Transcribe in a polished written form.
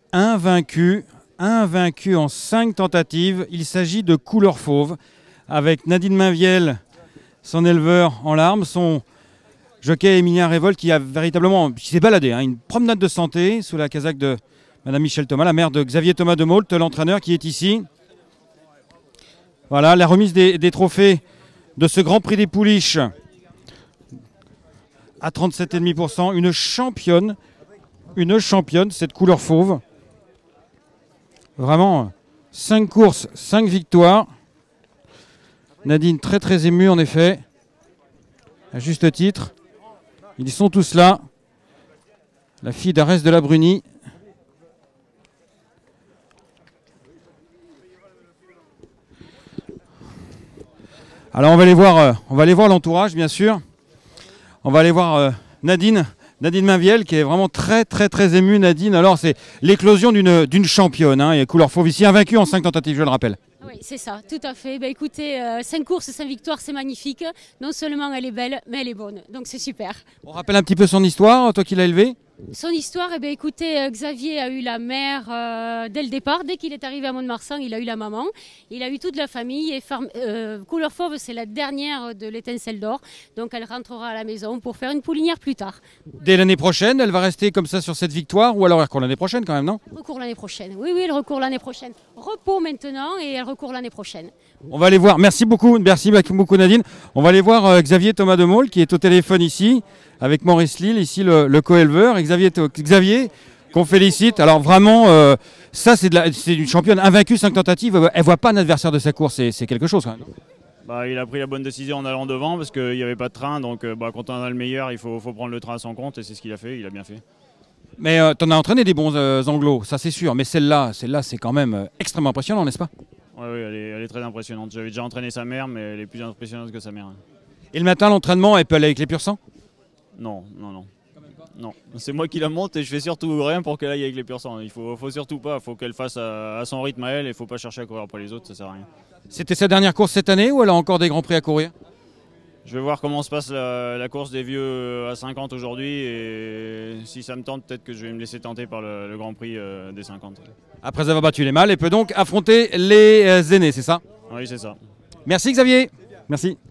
invaincu en 5 tentatives. Il s'agit de Couleur Fauve, avec Nadine Mainviel, son éleveur en larmes, son jockey Emilien Révolte qui s'est baladé, une promenade de santé sous la casaque de Madame Michel Thomas, la mère de Xavier Thomas de Mault, l'entraîneur qui est ici. Voilà la remise des trophées de ce Grand Prix des Pouliches à 37,5%. Une championne, cette Couleur Fauve. Vraiment, 5 courses, 5 victoires. Nadine très très émue en effet, à juste titre. Ils sont tous là. La fille d'Arès de la Brunie. Alors on va aller voir l'entourage bien sûr. On va aller voir Nadine Mainviel qui est vraiment très très très émue. Nadine, alors c'est l'éclosion d'une championne. Et Couleur Fauve ici, invaincue en 5 tentatives, je le rappelle. Oui, c'est ça, tout à fait. Écoutez, 5 courses, 5 victoires, c'est magnifique. Non seulement elle est belle, mais elle est bonne. Donc c'est super. On rappelle un petit peu son histoire, toi qui l'as élevée. Son histoire, écoutez, Xavier a eu la mère dès le départ. Dès qu'il est arrivé à Mont-de-Marsan, il a eu la maman. Il a eu toute la famille. Et Couleur Fauve, c'est la dernière de l'étincelle d'or. Donc elle rentrera à la maison pour faire une poulinière plus tard. Dès l'année prochaine, elle va rester comme ça sur cette victoire ou alors elle recourt l'année prochaine quand même, non? Recours l'année prochaine. Oui, elle recourt l'année prochaine. Repos maintenant et elle recourt l'année prochaine. On va aller voir. Merci beaucoup Nadine. On va aller voir Xavier Thomas de Mault qui est au téléphone ici avec Maurice Lille, ici le co-éleveur. Xavier, qu'on félicite. Alors vraiment, ça c'est une championne invaincue, 5 tentatives. Elle voit pas un adversaire de sa course, c'est quelque chose quand même. Il a pris la bonne décision en allant devant parce qu'il n'y avait pas de train. Donc quand on a le meilleur, il faut prendre le train à son compte et c'est ce qu'il a fait, il a bien fait. Mais tu en as entraîné des bons anglos, ça c'est sûr. Mais celle-là c'est quand même extrêmement impressionnant, n'est-ce pas? Oui, elle est très impressionnante. J'avais déjà entraîné sa mère, mais elle est plus impressionnante que sa mère. Et le matin, l'entraînement, elle peut aller avec les pur sang? Non. Non, c'est moi qui la monte et je fais surtout rien pour qu'elle aille avec les pur sang. Il faut surtout pas, il faut qu'elle fasse à son rythme à elle et il ne faut pas chercher à courir après les autres, ça sert à rien. C'était sa dernière course cette année ou elle a encore des grands prix à courir? Je vais voir comment se passe la course des vieux à 50 aujourd'hui et si ça me tente, peut-être que je vais me laisser tenter par le Grand Prix des 50. Après avoir battu les mâles, elle peut donc affronter les aînés, c'est ça? Oui, c'est ça. Merci Xavier. Merci.